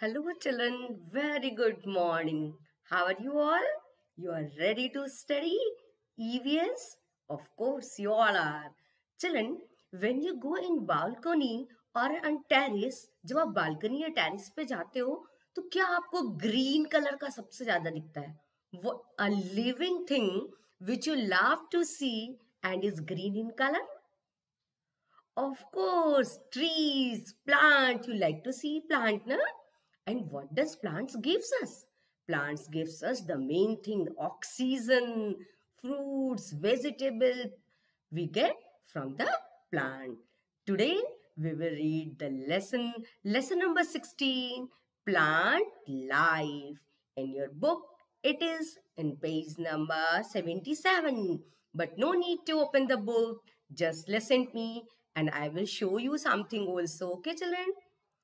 Hello, children. Very good morning. How are you all? You are ready to study EVS? Of course, you all are. Children, when you go in balcony or on terrace, जब आप balcony या terrace पे जाते हो, तो क्या आपको green color का सबसे ज्यादा दिखता है? वो a living thing which you love to see and is green in color? Of course, trees, plant. You like to see plant, na? And what does plants gives us? Plants gives us the main thing, oxygen, fruits, vegetable we get from the plant. Today we will read the lesson number 16, plant life. In your book, it is in page number 77. But no need to open the book. Just listen to me and I will show you something also. Okay, children?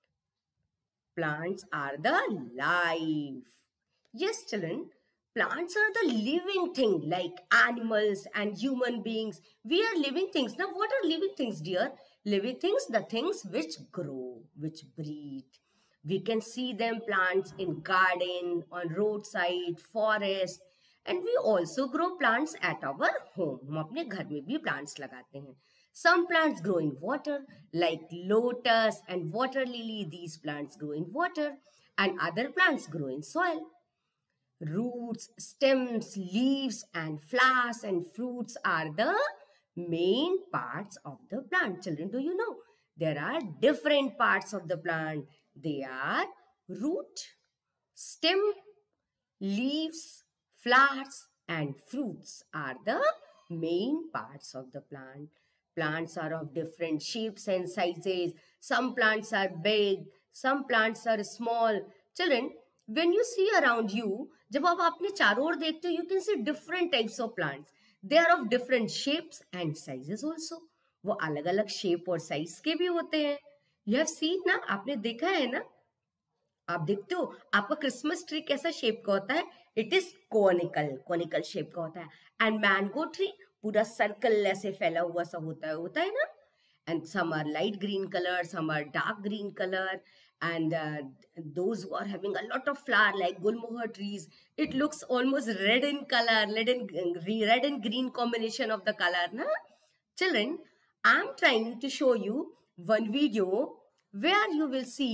Plants are the life. Yes, children, plants are the living thing like animals and human beings. We are living things. Now, what are living things, dear? Living things, the things which grow, which breathe. We can see them plants in garden, on roadside, forest. And we also grow plants at our home. हम अपने घर में भी plants लगाते हैं. Some plants grow in water, like lotus and water lily. These plants grow in water, and other plants grow in soil. Roots, stems, leaves, and flowers and fruits are the main parts of the plant. Children, do you know? There are different parts of the plant. They are root, stem, leaves, flowers, and fruits are the main parts of the plant. Plants are of different shapes and sizes. Some plants are big, some plants are small. Children, when you see around you, जब आप अपने चारों ओर देखते हो, you can see different types of plants. They are of different shapes and sizes also. वो अलग-अलग shape और size के भी होते हैं. You have seen ना, आपने देखा है ना? आप देखते हो आपका क्रिसमस ट्री कैसा शेप का होता है? इट इज कोनिकल शेप का होता है. एंड मैंगो ट्री पूरा सर्कल ऐसे फैला हुआ सा होता है ना. And some are light green colour, some are dark green colour, and those who are having a lot of flower like gulmohar trees, it looks almost red in color, red and green combination of the color, na? Children, I'm trying to show you one video where you will see,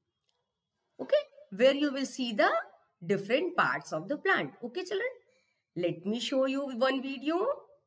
okay, where you will see the different parts of the plant. Okay, children, let me show you one video.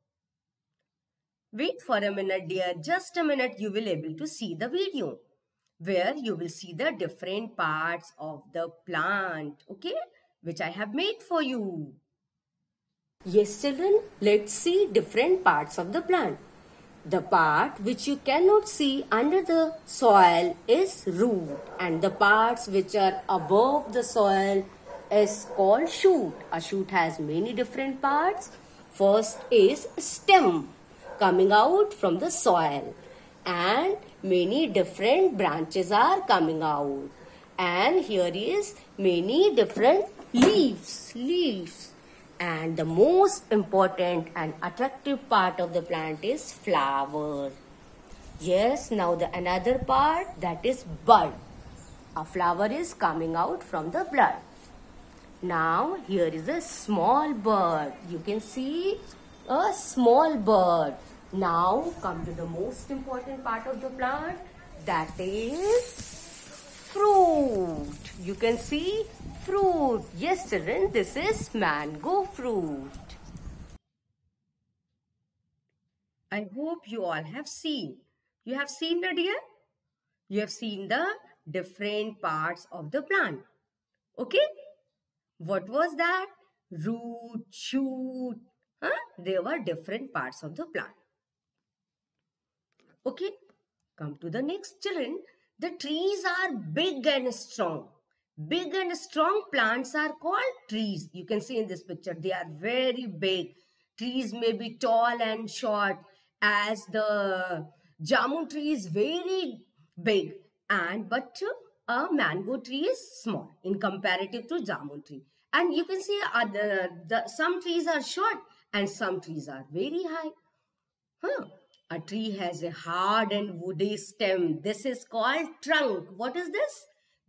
Wait for a minute, dear. Just a minute, you will able to see the video where you will see the different parts of the plant, okay, which I have made for you. Yes, children, let's see different parts of the plant. The part which you cannot see under the soil is root, and the parts which are above the soil is called shoot. A shoot has many different parts. First is stem coming out from the soil, and many different branches are coming out. And here is many different leaves. And the most important and attractive part of the plant is flower. Yes, now the another part, that is bud. A flower is coming out from the bud. Now here is a small bird. You can see a small bird. Now come to the most important part of the plant, that is fruit. You can see fruit. Yes, children, this is mango fruit. I hope you all have seen. You have seen the dear? You have seen the different parts of the plant. Okay? What was that? Root, shoot. Huh? There were different parts of the plant. Okay? Come to the next, children. The trees are big and strong. Big and strong plants are called trees. You can see in this picture, they are very big. Trees may be tall and short, as the jamun tree is very big, but a mango tree is small in comparative to jamun tree. And you can see some trees are short and some trees are very high. A tree has a hard and woody stem. This is called trunk. What is this?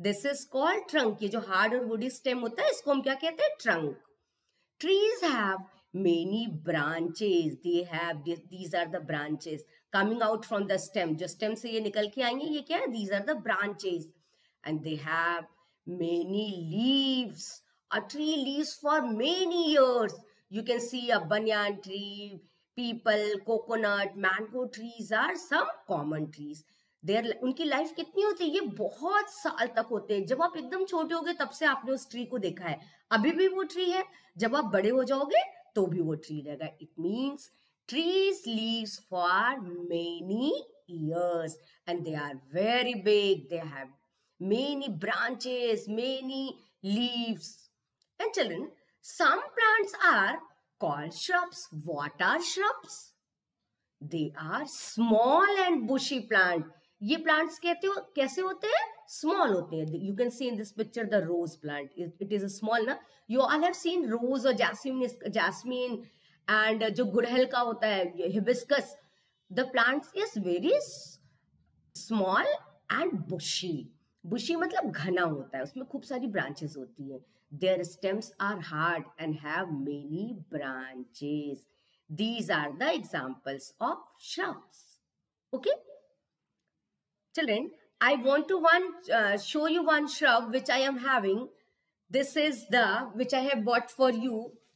This is called trunk. ये जो hard और woody stem होता है इसको हम क्या कहते हैं? Trunk. Trees have many branches, they have, these are the branches coming out from the stem. जो स्टेम से ये निकल के आएंगे ये क्या है? These are the branches and they have many leaves. A tree lives for many years. You can see a banyan tree, people, coconut, mango trees are some common trees. उनकी लाइफ कितनी होती है? ये बहुत साल तक होते हैं। जब आप एकदम छोटे होगे तब से आपने उस ट्री को देखा है, अभी भी वो ट्री है। जब आप बड़े हो जाओगे तो भी वो ट्री रहेगा। It means trees lives for many years and they are very big. They have many branches, many leaves. And children, some plants are called shrubs. What are shrubs? They are small and bushy plant. ये plants कहते हो कैसे होते हैं? Small होते हैं. You can see in this picture the rose plant. It is a small ना. You all have seen rose or jasmine and जो गुड़हल का होता है hibiscus. The plant is very small and bushy. Bushy मतलब घना होता है, उसमें खूब सारी branches होती है. Their stems are hard and have many branches. These are the examples of shrubs. Okay, children, I want to show you one shrub which I am having. This is the which I have bought for you.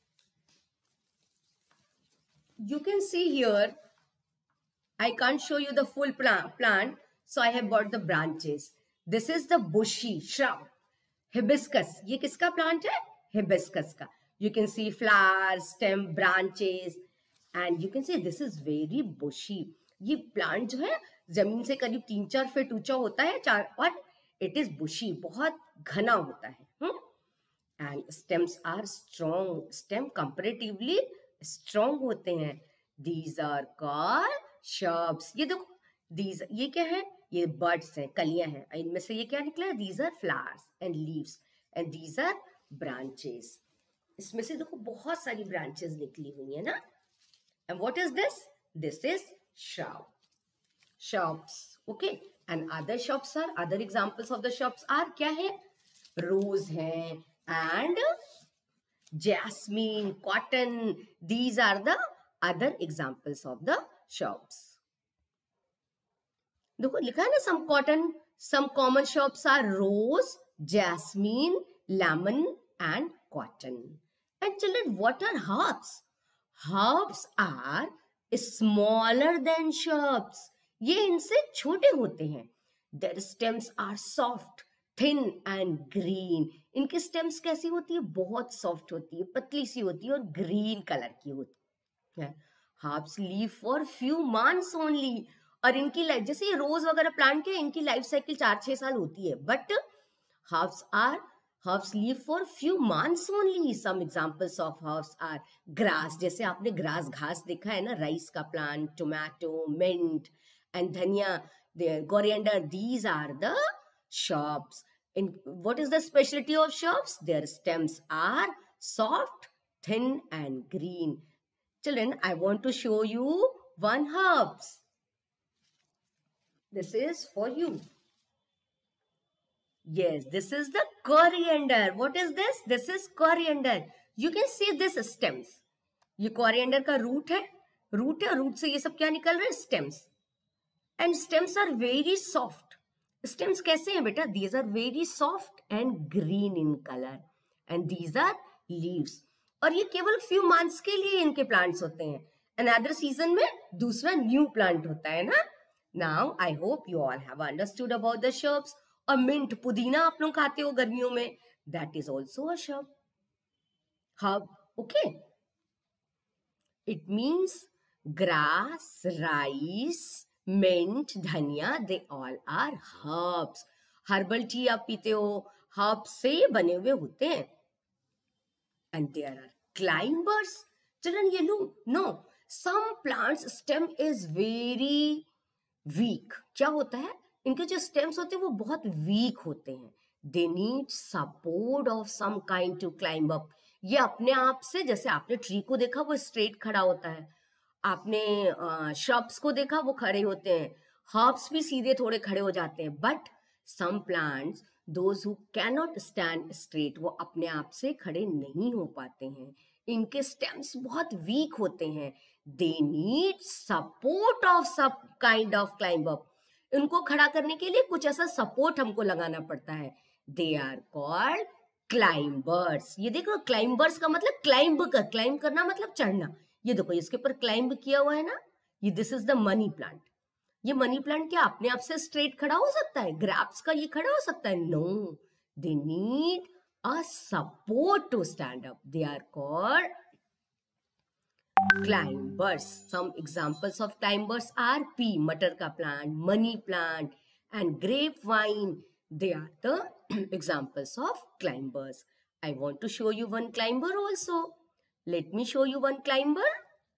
You can see here. I can't show you the full plant, so I have bought the branches. This is the bushy shrub. Hibiscus. ये किसका plant है? Hibiscus का. You can see flowers, stem, branches, and you can see this is very bushy. ये plant जो है जमीन से करीब 3-4 फीट ऊंचा होता है, और it is bushy, बहुत घना होता है. And stems are strong. Stem comparatively strong होते हैं. These are called shrubs. ये देखो, these ये क्या है? ये बर्ड्स हैं, कलियां हैं. इनमें से ये क्या निकला है? These are flowers and leaves and these are branches. इसमें से देखो बहुत सारी branches निकली हुई है ना. And what is this? This is shrub. Shrubs. Okay. And other shrubs are, other examples of the shrubs are क्या है? Rose है and jasmine, cotton. These are the other examples of the shrubs. देखो लिखा है ना, some cotton, some common shrubs are rose, jasmine, lemon and cotton. And children, what are herbs? Herbs are smaller than shrubs. ये इनसे छोटे होते हैं. Their stems are soft, thin and green. इनकी stems कैसी होती है? बहुत soft होती है, पतली सी होती है और green color की होती है. Herbs live for few months only. और इनकी लाइफ, जैसे ये रोज वगैरह प्लांट के, इनकी लाइफ साइकिल 4-6 साल होती है. But herbs live for few months only. Some examples of herbs are grass. जैसे आपने grass घास देखा है ना, राइस का प्लांट, टोमेटो, मिंट एंड धनिया, coriander. These are the shrubs. What is the specialty of shrubs? Their stems are soft, thin and green. Children, I want to show you one herbs. This is for you. Yes, this is the coriander. What is this? This is coriander. You can see this stems. ये coriander का root है, root से ये सब क्या निकल रहा है? Stems. And stems are very soft. Stems कैसे हैं बेटा? These are very soft and green in color. And these are leaves. और ये केवल few months के लिए इनके plants होते हैं. Another season में दूसरा new plant होता है ना. Now, I hope you all have understood about the shrubs. और mint, पुदीना आप लोग खाते हो गर्मियों में. That is also a shrub. Herb, okay? It means grass, rice, mint, धनिया, they all are herbs. Herbal tea आप पीते हो, herbs से बने हुए होते हैं. And there are climbers. Children, you know, no. Some plants stem is very weak. क्या होता है? इनके जो stems होते हैं वो बहुत weak होते हैं. They need support of some kind to climb up. ये अपने आप से, जैसे आपने ट्री को देखा वो straight खड़ा होता है, आपने shrubs को देखा वो खड़े होते हैं, herbs भी सीधे थोड़े खड़े हो जाते हैं. But some plants those who cannot stand straight, वो अपने आप से खड़े नहीं हो पाते हैं, इनके स्टेम्स बहुत वीक होते हैं, they need support of some kind of climb up, उनको खड़ा करने के लिए कुछ ऐसा सपोर्ट हमको लगाना पड़ता है, दे आर कॉल्ड क्लाइंबर्स। ये देखो क्लाइंबर्स का मतलब क्लाइंब करना मतलब चढ़ना, ये देखो इसके ऊपर क्लाइंब किया हुआ है ना, ये this is the money plant. ये मनी प्लांट क्या अपने आप से स्ट्रेट खड़ा हो सकता है? ग्रैप्स का ये खड़ा हो सकता है? No, they need a support to stand up, they are called climbers. Some examples of climbers are pea, मटर का plant, money plant, and grapevine. They are the examples of climbers. I want to show you one climber also. Let me show you one climber.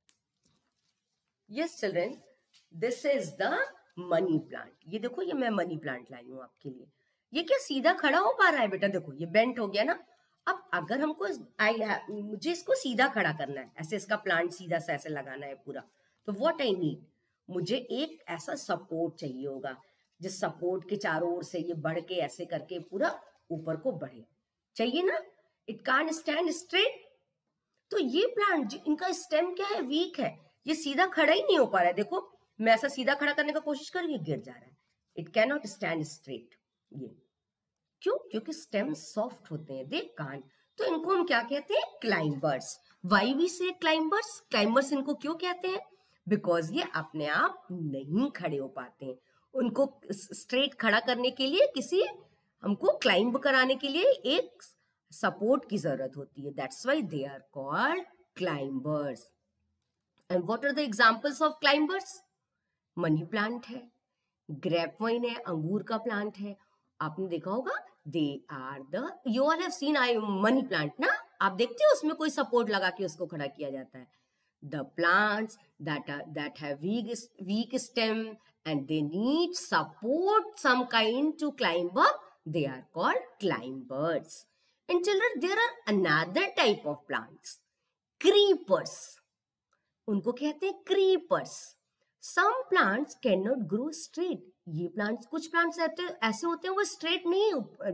Yes, children. This is the money plant. ये देखो, ये मैं money plant लाई हूँ आपके लिए। ये क्या सीधा खड़ा हो पा रहा है बेटा? देखो ये बेंट हो गया ना। अब अगर हमको मुझे इसको सीधा खड़ा करना है, ऐसे इसका प्लांट सीधा से ऐसे लगाना है पूरा, तो व्हाट आई नीड, मुझे एक ऐसा सपोर्ट चाहिए होगा जिस सपोर्ट के चारों ओर से ये बढ़ के ऐसे करके पूरा ऊपर को बढ़े, चाहिए ना। It can't stand straight. तो ये प्लांट इनका स्टेम क्या है, वीक है, ये सीधा खड़ा ही नहीं हो पा रहा है। देखो मैं ऐसा सीधा खड़ा करने का कोशिश कर, ये गिर जा रहा है। It can not stand straight. ये क्यों? क्योंकि स्टेम सॉफ्ट होते हैं, दे कांट। तो इनको हम क्या कहते हैं? Climbers. Why we say climbers? Climbers इनको क्यों कहते हैं? बिकॉज ये अपने आप नहीं खड़े हो पाते हैं, उनको स्ट्रेट खड़ा करने के लिए किसी हमको क्लाइंब कराने के लिए एक सपोर्ट की जरूरत होती है। That's why they are called climbers. And what are the examples of climbers? Money plant है, ग्रेपवाइन है, अंगूर का प्लांट है। आपने देखा होगा, they are the, you all have seen I money plant ना, आप देखते हो उसमें कोई सपोर्ट लगा के उसको खड़ा किया जाता है। The plants that have weak stem and they need support some kind to climb up, they are called climbers. And children, there are another type of plants, creepers. उनको कहते हैं creepers. Some plants cannot grow straight. ये plants, कुछ plants ऐसे होते हैं वो straight नहीं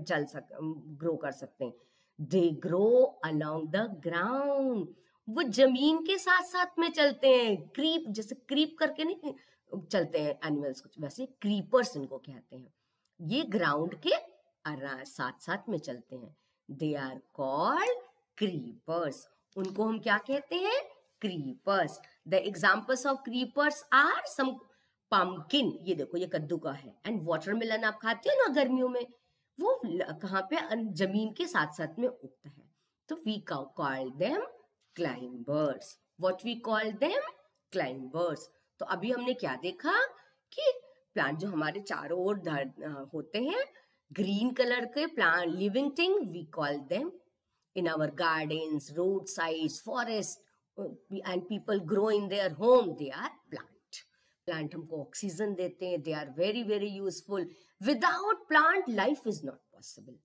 ग्रो कर सकते। They grow along the ground, वो जमीन के साथ साथ में चलते हैं। क्रीप, जैसे क्रीप करके नहीं चलते हैं एनिमल्स कुछ, वैसे क्रीपर्स इनको कहते हैं। ये ग्राउंड के साथ साथ में चलते हैं। They are called creepers. उनको हम क्या कहते हैं? Creepers. The examples of creepers are some pumpkin, ये देखो ये कद्दू का है, and watermelon आप खाते हो ना गर्मियों में, वो कहाँ पे? जमीन के साथ साथ में उगता है। तो we call them climbers. What we call them? Climbers. तो अभी हमने क्या देखा कि प्लांट जो हमारे चारों ओर होते हैं, ग्रीन कलर के plant, living thing, we call them in our gardens, roadsides, forest, and people grow in their home, they are plant. Plant हमको ऑक्सीजन देते हैं, they are very very useful. Without plant life is not possible.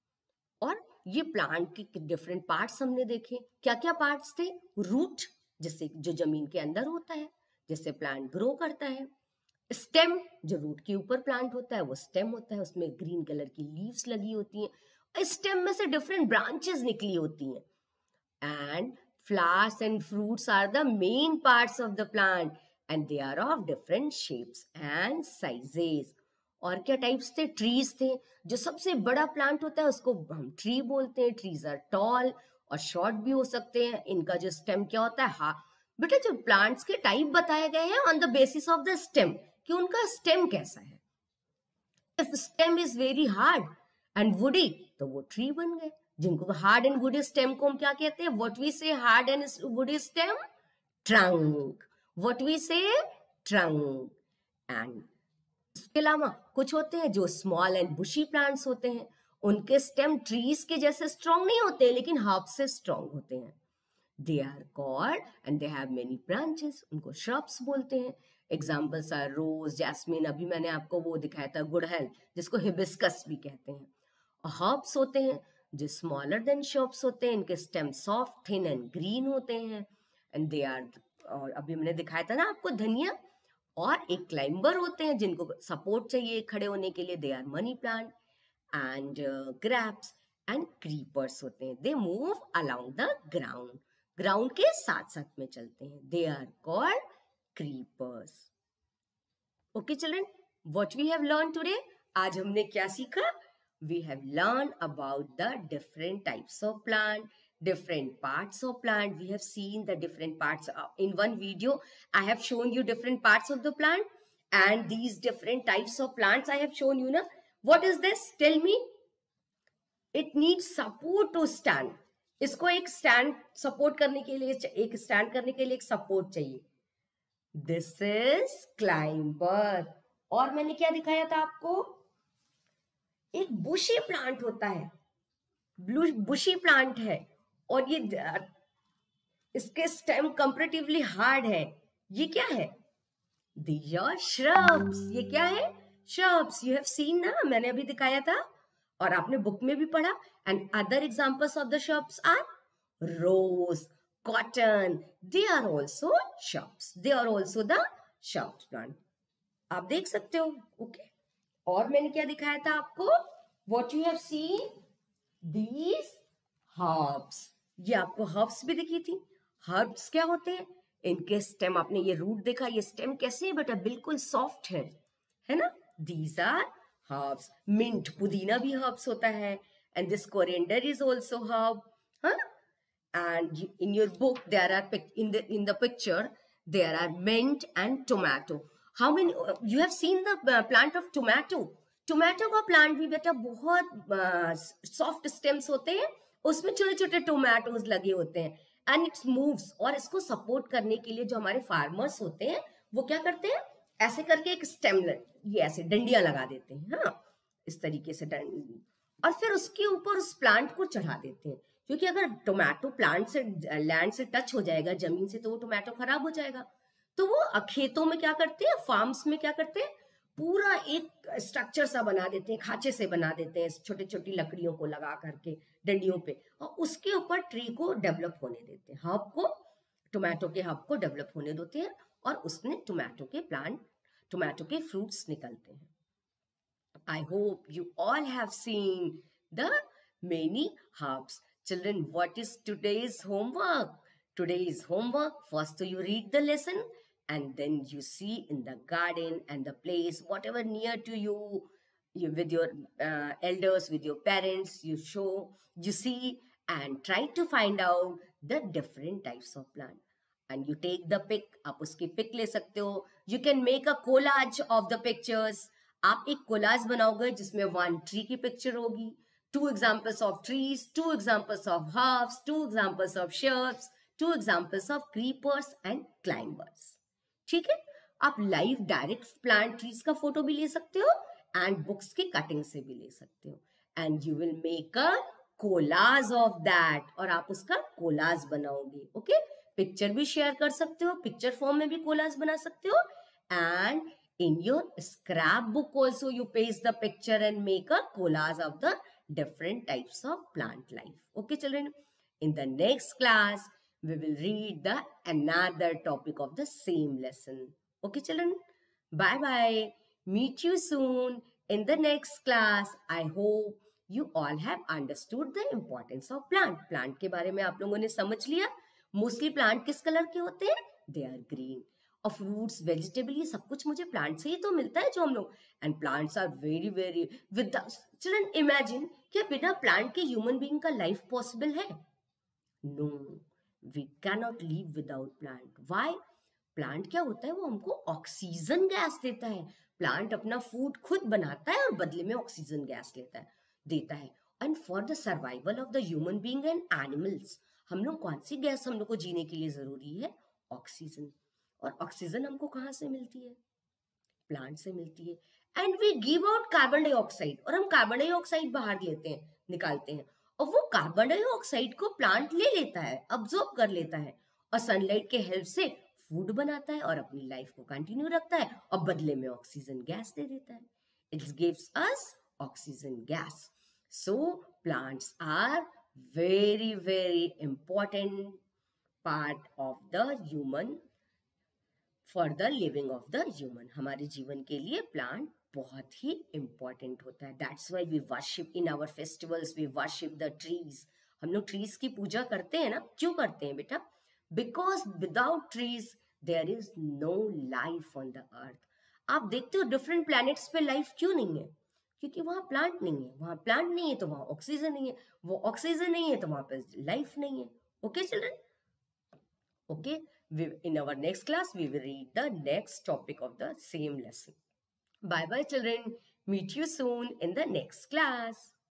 और ये plant के different parts हमने देखे। क्या क्या पार्ट्स थे? रूट, जिससे जो जमीन के अंदर होता है, जिससे प्लांट ग्रो करता है। स्टेम, जो रूट के ऊपर प्लांट होता है वो स्टेम होता है, उसमें ग्रीन कलर की लीव्स लगी होती हैं, स्टेम में से डिफरेंट ब्रांचेस निकली होती हैं। And flowers and fruits are the main parts of the plant and they are of different shapes and sizes. और क्या टाइप्स थे? ट्रीज थे। जो सबसे बड़ा प्लांट होता है उसको हम ट्री बोलते हैं। ट्रीज आर टॉल और शॉर्ट भी हो सकते हैं। इनका जो स्टेम क्या होता है, हाँ बेटा, जो प्लांट्स के टाइप बताए गए हैं on the basis of the stem, कि उनका स्टेम कैसा है। If stem is very hard and woody तो वो ट्री बन गए। जिनको हार्ड एंड वुडी स्टेम को हम क्या कहते हैं? What we say hard and woody stem? Trunk. What we say? Trunk. And इसके अलावा कुछ होते हैं जो स्मॉल एंड बुशी प्लांट्स होते हैं, उनके स्टेम ट्रीज के जैसे स्ट्रॉन्ग नहीं होते, लेकिन हर्ब से स्ट्रॉन्ग होते हैं। They are called and they have many branches, उनको श्रब्स बोलते हैं। एग्जाम्पल्स आर रोज, जैस्मिन, अभी मैंने आपको वो दिखाया था गुड़हल, जिसको हिबिस्कस भी कहते हैं। और हर्ब्स होते हैं जो स्मॉलर देन श्रब्स होते हैं, इनके stem soft, thin and green होते हैं। एंड दे आर, और अभी मैंने दिखाया था ना आपको धनिया। और एक क्लाइंबर होते हैं जिनको सपोर्ट चाहिए खड़े होने के लिए, they are money plant. and grabs and creepers होते हैं. They move along the ground. Ground के साथ साथ में चलते हैं. They are called creepers. Okay children, what we have learned today? आज हमने क्या सीखा? We have learned about the different types of plant, different parts of plant. We have seen the different parts. In one video, I have shown you different parts of the plant, and these different types of plants I have shown you. Na? What is this? Tell me. It needs support to stand. इसको एक stand support करने के लिए, एक stand करने के लिए एक सपोर्ट चाहिए. This is climber. और मैंने क्या दिखाया था आपको? एक बुशी प्लांट होता है, बुशी प्लांट है, और ये इसके स्टेम कंपैरेटिवली हार्ड है. ये क्या है? These are shrubs. ये क्या है? Shrubs. You have seen ना, मैंने अभी दिखाया था और आपने बुक में भी पढ़ा. And other examples of the shrubs are rose, cotton. They are also shrubs. They are also the shrubs plant. आप देख सकते हो. Okay. और मैंने क्या दिखाया था आपको? What you have seen? These herbs. ये आपको herbs भी दिखी थी. Herbs क्या होते हैं? इनके स्टेम, आपने ये रूट देखा, ये स्टेम कैसे है बेटा? बिल्कुल सॉफ्ट है ना? These are herbs. Mint, पुदीना भी herbs होता है. And this coriander is also herb. Huh? And in your book, there are in the picture there are mint and tomato. How many you have seen the plant of tomato? Tomato का plant भी बेटा बहुत soft stems होते हैं, उसमें छोटे छोटे tomatoes लगे होते हैं. And it's moves. और इसको सपोर्ट करने के लिए जो हमारे फार्मर्स होते हैं वो क्या करते हैं? ऐसे करके एक स्टेम, ये ऐसे डंडियां लगा देते हैं. हाँ, इस तरीके से और फिर उसके ऊपर उस प्लांट को चढ़ा देते हैं. क्योंकि अगर टोमेटो प्लांट से, लैंड से टच हो जाएगा, जमीन से, तो वो टोमेटो खराब हो जाएगा. तो वो खेतों में क्या करते हैं, फार्म्स में क्या करते हैं, पूरा एक स्ट्रक्चर सा बना देते हैं, खांचे से बना देते हैं, छोटी छोटी लकड़ियों को लगा करके डंडियों पे, और उसके ऊपर ट्री को डेवलप होने देते हैं, हब को, टोमेटो के हब को डेवलप होने देते हैं, और उसमें टोमेटो के प्लांट, टोमेटो के फ्रूट्स निकलते हैं. I hope you all have seen the many herbs. Children, what is today's homework? Today's homework, first you read the lesson, and then you see in the garden and the place, whatever near to you, with your elders, with your parents, you see, and try to find out the different types of plant. And you take the pic, आप उसकी pic ले सकते हो. You can make a collage of the pictures. आप एक collage बनाओगे जिसमें 1 tree की पिक्चर होगी, 2 examples of trees, 2 examples of herbs, 2 examples of shrubs, 2 examples of creepers and climbers. ठीक है? आप लाइव डायरेक्ट प्लांट ट्रीज का फोटो भी ले सकते हो, एंड बुक्स की कटिंग से भी ले सकते हो, and you will make a collage of that, और आप उसका कोलाज बनाओगे. ओके, पिक्चर भी शेयर कर सकते हो, पिक्चर फॉर्म में भी कोलाज बना सकते हो, and in your scrapbook also you paste the picture and make a collage of the different types of plant life. Okay children, in the next class we will read the another topic of the same lesson. Okay children, bye bye, meet you soon in the next class. I hope you all have understood the importance of plant के बारे में आप लोगों ने समझ लिया. Mostly plant किस colour के होते हैं? They are green. और फ्रूट्स, वेजिटेबल, ये सब कुछ मुझे प्लांट से ही तो मिलता है जो हम लोग. And plants are very very with children, imagine कि बिना प्लांट के ह्यूमन बीइंग का लाइफ पॉसिबल है? No, we can not live without plant. Why? Plant क्या होता है, वो हमको ऑक्सीजन गैस देता है. प्लांट अपना फूड खुद बनाता है और बदले में ऑक्सीजन गैस देता है. And for the survival of the human being and animals, हम लोग कौन सी गैस हम लोग को जीने के लिए जरूरी है? ऑक्सीजन. और ऑक्सीजन हमको कहाँ से मिलती है? प्लांट से मिलती है. And we give out carbon dioxide, और हम कार्बन डाइऑक्साइड बाहर लेते हैं, निकालते हैं, और वो कार्बन डाइऑक्साइड को प्लांट ले लेता है, अब्सॉर्ब कर लेता है, और सनलाइट के हेल्प से फूड बनाता है और अपनी लाइफ को कंटिन्यू रखता है, और बदले में ऑक्सीजन गैस दे देता है. It gives us oxygen gas. So plants are very very important part of the human, for the living of the human. हमारे जीवन के लिए प्लांट बहुत ही इम्पोर्टेंट होता है. That's why we worship in our festivals, we worship the trees. हम लोग trees की पूजा करते हैं ना. क्यों करते हैं बेटा? Because without trees there is no life on the earth. आप देखते हो डिफरेंट प्लैनेट्स पे लाइफ क्यों नहीं है? क्योंकि वहां प्लांट नहीं है. वहां प्लांट नहीं है तो वहां ऑक्सीजन नहीं है. वो ऑक्सीजन नहीं है तो वहां पे लाइफ नहीं है. Okay children? Okay, in our next class, we will read the next topic of the same lesson. Bye bye, children. Meet you soon in the next class.